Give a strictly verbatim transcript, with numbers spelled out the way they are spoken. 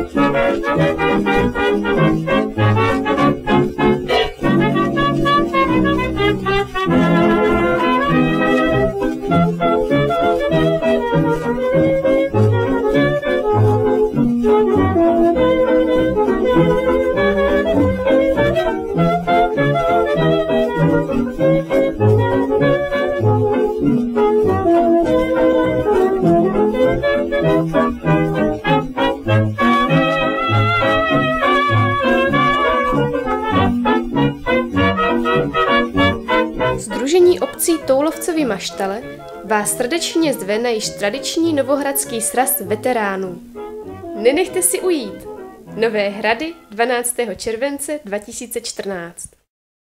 Sdružení obcí Toulovcovy Maštale vás srdečně zve na již tradiční Novohradský sraz veteránů. Nenechte si ujít! Nové Hrady dvanáctého července dva tisíce čtrnáct.